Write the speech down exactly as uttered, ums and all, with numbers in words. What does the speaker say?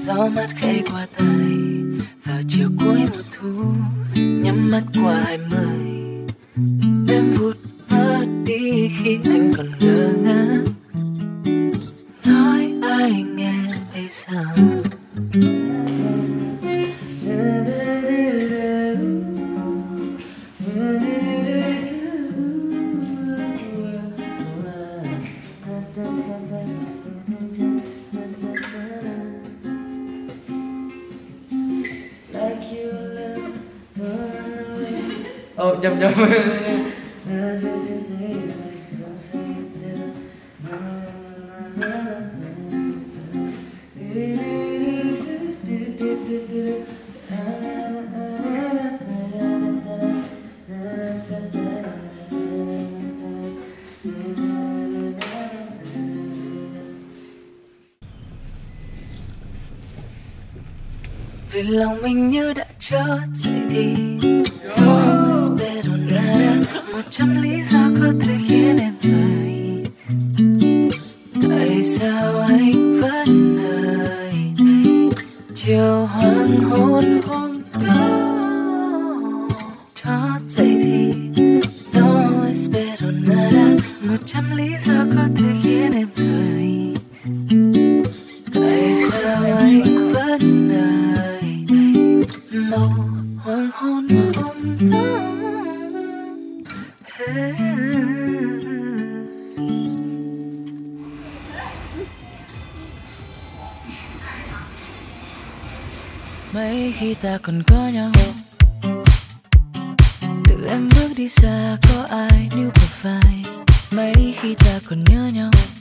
gió mát khẽ qua tai vào chiều cuối mùa thu, nhắm mắt qua hai mươi đêm vụt mất đi khi anh còn ngơ ngác. Nói ai nghe bây giờ. Ồ, nhầm nhầm. Vì lòng mình như đã chót dậy thì một trăm lý do có thể khiến em rời. Tại sao anh vẫn ở đây? Chiều hoàng hôn hôm đó chót dậy thì no espero nada. Một trăm lý do có thể khiến em rời. Tại sao anh vẫn ở đây? Màu hoàng hôn hôm đó. Mấy khi ta còn có nhau, tự em bước đi xa có ai níu bờ vai. Mấy khi ta còn nhớ nhau,